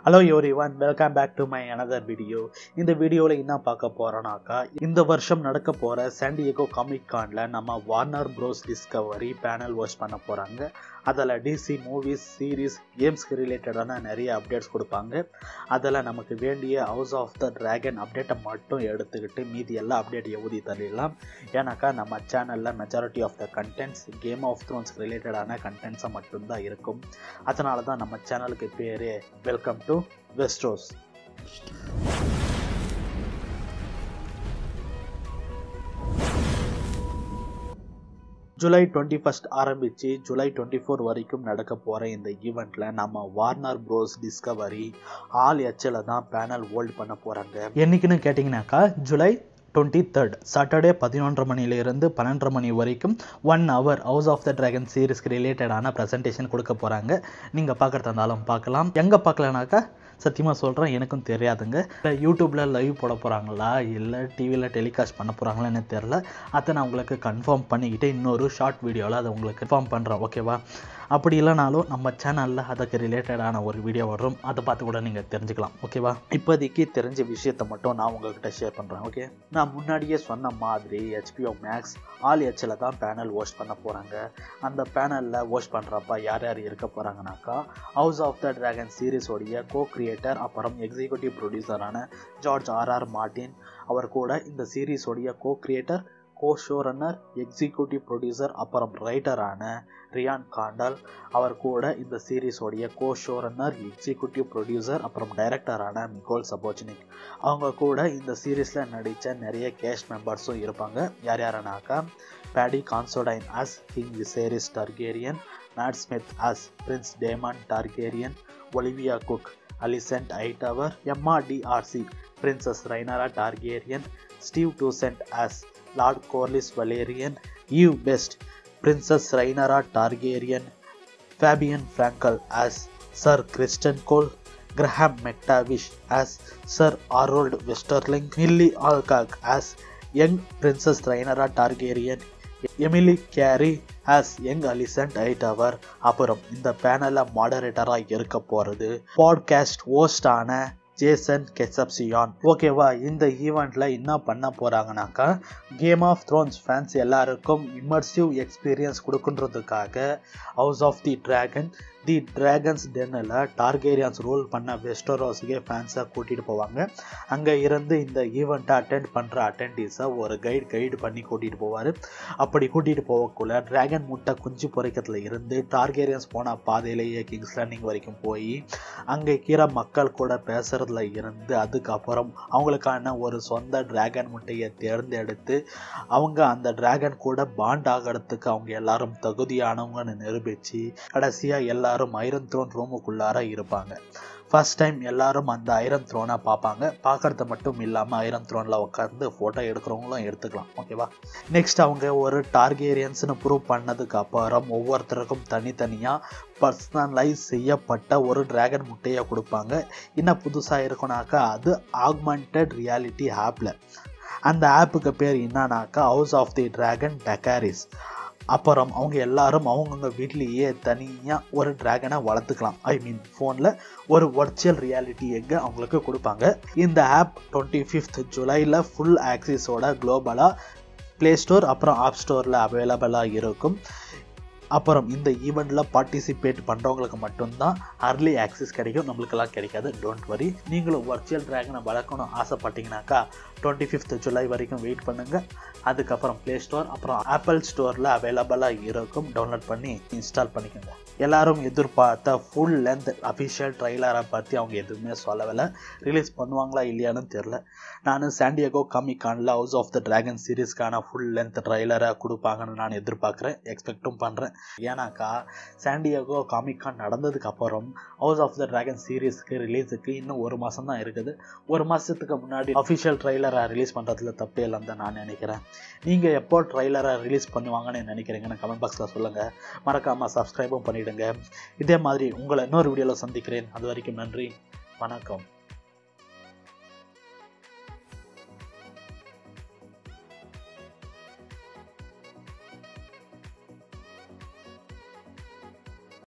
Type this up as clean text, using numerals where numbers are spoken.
Hello everyone, welcome back to my another video. இந்த வீடியோல என்ன பார்க்க போறோம்னாக்கா இந்த வருஷம் நடக்க போற சான் டியேகோ காமிக் கான்ல நம்ம Warner Bros Discovery panel host பண்ண போறாங்க. அதல DC மூவிஸ், சீரிஸ், கேம்ஸ்க்கு ரிலேட்டடான நிறைய அப்டேட்ஸ் கொடுப்பாங்க. அதல நமக்கு வேண்டிய ஹவுஸ் ஆஃப் த டிராகன் அப்டேட்டை மட்டும் எடுத்துக்கிட்டு மீதி எல்லா அப்டேட் ஊதி தள்ளிடலாம். ஏன்னாக்கா நம்ம சேனல்ல majority of the contents game of thrones ரிலேட்டடான கண்டென்ட்ஸை மட்டும்தான் இருக்கும். அதனால தான் நம்ம சேனலுக்கு பேரே வெல்கம் டு Westeros. ஜூலை 21 ஆரம்பிச்சு ஜூலை 24 வரைக்கும் நடக்க போற இந்த ஈவெண்ட்ல நம்ம வார்னர் ப்ரோஸ் டிஸ்கவரி ஆல் எச்ல தான் பேனல் ஹோல்ட் பண்ண போறாங்க. என்னைக்குன்னு கேட்டீங்கன்னாக்கா ஜூலை 23 சாட்டர்டே 11:30 மணிலிருந்து 12:30 மணி வரைக்கும் 1 hour house of the dragon சீரிஸ்க்கு ரிலேட்டடான ப்ரெசன்டேஷன் கொடுக்க போகிறாங்க. நீங்கள் பார்க்குறதா இருந்தாலும் பார்க்கலாம். எங்கே பார்க்கலனாக்கா சத்தியமாக சொல்கிறேன், எனக்கும் தெரியாதுங்க. இல்லை யூடியூப்பில் லைவ் போட போகிறாங்களா இல்லை டிவியில் டெலிகாஸ்ட் பண்ண போகிறாங்களான்னு தெரில. அதை நான் உங்களுக்கு கன்ஃபார்ம் பண்ணிக்கிட்டு இன்னொரு ஷார்ட் வீடியோவில் அதை உங்களுக்கு கன்ஃபார்ம் பண்ணுறேன். ஓகேவா? அப்படி இல்லைனாலும் நம்ம சேனலில் அதுக்கு ரிலேட்டடான ஒரு வீடியோ வரும், அதை பார்த்து கூட நீங்கள் தெரிஞ்சுக்கலாம். ஓகேவா? இப்போதைக்கு தெரிஞ்ச விஷயத்தை மட்டும் நான் உங்கள்கிட்ட ஷேர் பண்ணுறேன். ஓகே, நான் முன்னாடியே சொன்ன மாதிரி HBO Max ஆல் எச்சில் தான் பேனல் ஹோஸ்ட் பண்ண போகிறாங்க. அந்த பேனலில் ஹோஸ்ட் பண்ணுறப்ப யார் யார் இருக்க போகிறாங்கனாக்கா ஹவுஸ் ஆஃப் த டிராகன் சீரிஸோடைய கோ-கிரியேட்டர் அப்புறம் எக்ஸிக்யூட்டிவ் ப்ரொடியூசரான ஜார்ஜ் R.R. மார்ட்டின், அவர் கூட இந்த சீரிஸோடைய co creator, co show runner, executive producer அப்புறம் ரைட்டரான ரியான் காண்டல், அவர் கூட இந்த சீரிஸோடைய கோ-ஷோ ரன்னர், எக்ஸிக்யூட்டிவ் ப்ரொடியூசர் அப்புறம் டைரக்டரான மிகோல் சபோச்னிக், அவங்க கூட இந்த சீரிஸில் நடித்த நிறைய கேஸ்ட் மெம்பர்ஸும் இருப்பாங்க. யார் யாருனாக்கா Paddy Considine as king Viserys Targaryen, Matt Smith as prince Daemon Targaryen, Olivia Cooke Alicent Hightower, Emma DRC princess Rhaenyra Targaryen, Steve Toussaint as Lord Corlys Valerian, Eve Best Princess Rhaenyra Targaryen, Fabian Frankel as Sir Criston Cole, Graham McTavish as Sir Harold Westerling, Millie Alcock as young Princess Rhaenyra Targaryen, Emily Carey as young Alicent Hightower. அப்புறம் இந்த பேனல்ல மாடரேட்டரா இருக்க போறது podcast host ஆன Jason Concepcion. ஓகேவா? இந்த ஈவெண்ட்ல என்ன பண்ண போறாங்கனாக்கா கேம் ஆஃப் த்ரோன்ஸ் ஃபேன்ஸ் எல்லாருக்கும் இமர்சிவ் எக்ஸ்பீரியன்ஸ் கொடுக்குன்றதுக்காக house of the dragon the dragons டென்னில் டார்கேரியன்ஸ் ரூல் பண்ண வெஸ்டரோஸுக்கே ஃபேன்ஸை கூட்டிகிட்டு போவாங்க. அங்கே இருந்து இந்த ஈவெண்ட்டை அட்டெண்ட் பண்ணுற அட்டெண்டீஸை ஒரு கைடு பண்ணி கூட்டிகிட்டு போவார். அப்படி கூட்டிகிட்டு போகக்குள்ள டிராகன் முட்டை குஞ்சு பொறிக்கிறதுல இருந்து டார்கேரியன்ஸ் போன பாதையிலேயே கிங்ஸ் லேண்டிங் வரைக்கும் போய் அங்கே இருக்கிற மக்கள் கூட பேசுறதுல இருந்து அதுக்கப்புறம் அவங்களுக்கான ஒரு சொந்த டிராகன் முட்டையை தேர்ந்தெடுத்து அவங்க அந்த டிராகன் கூட பாண்ட் ஆகிறதுக்கு அவங்க எல்லாரும் தகுதியானவங்கன்னு நிரூபித்து கடைசியாக எல்லாரும் ஐரன் த்ரோன் ரூமுக்குள்ளார இருப்பாங்க. ஃபர்ஸ்ட் டைம் எல்லாரும் அந்த ஐரன் த்ரோனை பார்ப்பாங்க. பார்க்கறது மட்டும் இல்லாமல் ஐரன் த்ரோனில் உட்காந்து ஃபோட்டோ எடுக்கிறவங்களும் எடுத்துக்கலாம். ஓகேவா? நெக்ஸ்ட் அவங்க ஒரு டார்கேரியன்ஸ்னு ப்ரூவ் பண்ணதுக்கு அப்புறம் ஒவ்வொருத்தருக்கும் தனித்தனியாக பர்சனலைஸ் செய்யப்பட்ட ஒரு டிராகன் முட்டையை கொடுப்பாங்க. என்ன புதுசாக இருக்குனாக்கா அது ஆக்மெண்டட் ரியாலிட்டி ஆப்பில். அந்த ஆப்புக்கு பேர் என்னன்னாக்கா house of the dragon DRACARYS. அப்புறம் அவங்க எல்லாரும் அவங்கவுங்க வீட்லேயே தனியாக ஒரு டிராகனை வளர்த்துக்கலாம். ஐ மீன் ஃபோனில் ஒரு வர்ச்சுவல் ரியாலிட்டி எங்கே அவங்களுக்கு கொடுப்பாங்க. இந்த ஆப் 25 ஜூலையில் ஃபுல் ஆக்சஸோட குளோபலாக ப்ளே ஸ்டோர் அப்புறம் ஆப் ஸ்டோரில் அவைலபிளாக இருக்கும். அப்புறம் இந்த ஈவெண்ட்டில் பார்ட்டிசிபேட் பண்ணுறவங்களுக்கு மட்டும்தான் அர்லி ஆக்சஸ் கிடைக்கும், நம்மளுக்கெல்லாம் கிடைக்காது. Don't worry. நீங்களும் வர்ச்சுவல் டிராகனை வளர்க்கணும் ஆசைப்பட்டீங்கன்னாக்கா 25 ஜூலை வரைக்கும் வெயிட் பண்ணுங்கள். அதுக்கப்புறம் ப்ளே ஸ்டோர் அப்புறம் ஆப்பிள் ஸ்டோரில் அவைலபிளாக இருக்கும். டவுன்லோட் பண்ணி இன்ஸ்டால் பண்ணிக்கோங்க. எல்லாரும் எதிர்பார்த்த ஃபுல் லென்த் அஃபிஷியல் ட்ரைலரை பற்றி அவங்க எதுவுமே சொல்லவில்லை. ரிலீஸ் பண்ணுவாங்களா இல்லையான்னு தெரில. நான் சான் டியேகோ காமிக் கானில் ஹவுஸ் ஆஃப் த டிராகன் சீரீஸ்க்கான ஃபுல் லென்த் ட்ரைலரை கொடுப்பாங்கன்னு நான் எதிர்பார்க்குறேன், எக்ஸ்பெக்டும் பண்ணுறேன். ஏன்னாக்கா சான் டியேகோ காமிக் கான் நடந்ததுக்கு அப்புறம் ஹவுஸ் ஆஃப் த டிராகன் சீரீஸ்க்கு ரிலீஸுக்கு இன்னும் 1 மாதம் தான் இருக்குது. 1 மாதத்துக்கு முன்னாடி அஃபிஷியல் ட்ரைலரை ரிலீஸ் பண்ணுறதுல தப்பே இல்லைன்னு தான் நான் நினைக்கிறேன். நீங்கள் எப்போ ட்ரைலரை ரிலீஸ் பண்ணுவாங்கன்னு நினைக்கிறீங்கன்னு கமெண்ட் பாக்ஸில் சொல்லுங்கள். மறக்காமல் சப்ஸ்கிரைபும் பண்ணிவிடுங்க. இதே மாதிரி உங்களை இன்னொரு வீடியோவில் சந்திக்கிறேன். அது வரைக்கும் நன்றி, வணக்கம்.